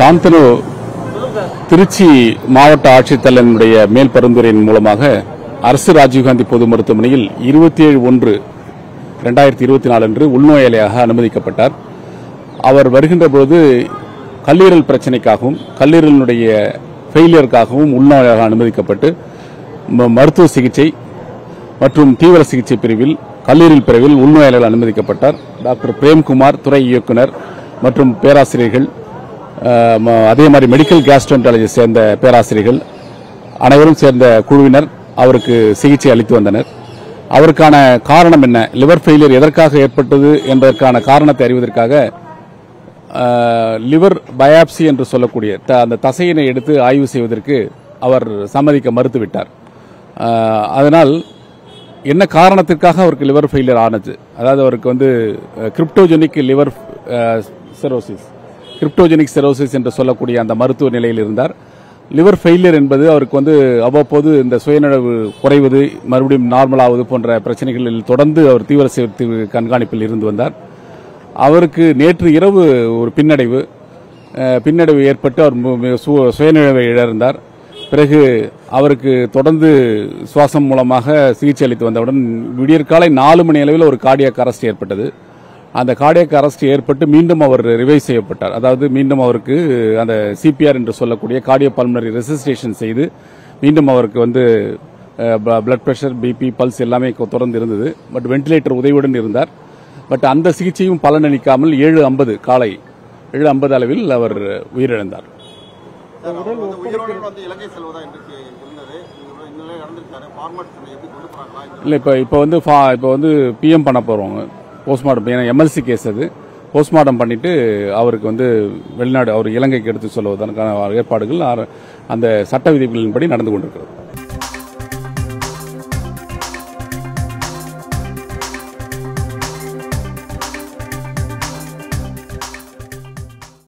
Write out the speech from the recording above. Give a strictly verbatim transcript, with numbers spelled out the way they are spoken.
சாந்தனு திருச்சி மாவட்ட ஆட்சித்தலைவருடைய மேல் பரிந்துரையின் மூலமாக அரசு ராஜீவ்காந்தி பொது மருத்துவமனையில் இருபத்தி ஏழு ஒன்று இரண்டாயிரத்தி இருபத்தி நாலு அன்று உள்நோயாளியாக அனுமதிக்கப்பட்டார். அவர் வருகின்ற போது கல்லீரல் பிரச்சினைக்காகவும் கல்லீரலினுடைய ஃபெயிலியருக்காகவும் உள்நோயாக அனுமதிக்கப்பட்டு மருத்துவ சிகிச்சை மற்றும் தீவிர சிகிச்சை பிரிவில் கல்லீரல் பிரிவில் உள்நோயாளிகள் அனுமதிக்கப்பட்டார். டாக்டர் பிரேம்குமார் துறை இயக்குனர் மற்றும் பேராசிரியர்கள், அதே மாதிரி மெடிக்கல் கேஸ்ட்ரோன்டாலஜி சேர்ந்த பேராசிரியர்கள் அனைவரும் சேர்ந்த குழுவினர் அவருக்கு சிகிச்சை அளித்து வந்தனர். அவருக்கான காரணம் என்ன, லிவர் ஃபெயிலியர் எதற்காக ஏற்பட்டது என்பதற்கான காரணத்தை அறிவதற்காக லிவர் பயாப்சி என்று சொல்லக்கூடிய அந்த தசையினை எடுத்து ஆய்வு செய்வதற்கு அவர் சம்மதிக்க மறுத்துவிட்டார். அதனால் என்ன காரணத்திற்காக அவருக்கு லிவர் ஃபெயிலியர் ஆனது, அதாவது அவருக்கு வந்து cryptogenic liver cirrhosis cryptogenic cirrhosis என்று சொல்லக்கூடிய அந்த மருத்துவ நிலையில் இருந்தார். லிவர் ஃபெயிலியர் என்பது அவருக்கு வந்து அவ்வப்போது இந்த சுயநலவு குறைவது, மறுபடியும் நார்மல் ஆவது போன்ற பிரச்சனைகளில் தொடர்ந்து அவர் தீவிர கண்காணிப்பில் இருந்து வந்தார். அவருக்கு நேற்று இரவு ஒரு பின்னடைவு பின்னடைவு ஏற்பட்டு அவர் சுயநினைவை இழந்தார். பிறகு அவருக்கு தொடர்ந்து சுவாசம் மூலமாக சிகிச்சை அளித்து வந்தவுடன் விடியற்காலை நாலு மணி அளவில் ஒரு கார்டியாக் அரெஸ்ட் ஏற்பட்டது. அந்த கார்டியாக் அரெஸ்ட் ஏற்பட்டு மீண்டும் அவர் ரிவைவ் செய்யப்பட்டார். அதாவது மீண்டும் அவருக்கு அந்த சிபிஆர் என்று சொல்லக்கூடிய கார்டியோ பல்மனரி ரெசிஸ்டேஷன் செய்து மீண்டும் அவருக்கு வந்து பிளட் பிரஷர், பிபி, பல்ஸ் எல்லாமே தொடர்ந்து இருந்தது. பட் வென்டிலேட்டர் உதவியுடன் இருந்தார். பட் அந்த சிகிச்சையும் பலனளிக்காமல் ஏழு ஐம்பது காலை ஏழு ஐம்பது அளவில் அவர் உயிரிழந்தார். இல்லை, இப்போ இப்போ வந்து இப்போ வந்து பிஎம் பண்ண போகிறோங்க போஸ்ட்மார்ட்டம். ஏன்னா எம்எல்சி கேஸ் அது. போஸ்ட்மார்ட்டம் பண்ணிட்டு அவருக்கு வந்து வெளிநாடு அவர் இலங்கைக்கு எடுத்து சொல்வதற்கான ஏற்பாடுகள் அந்த சட்ட விதிகளின்படி நடந்து கொண்டிருக்கிறது.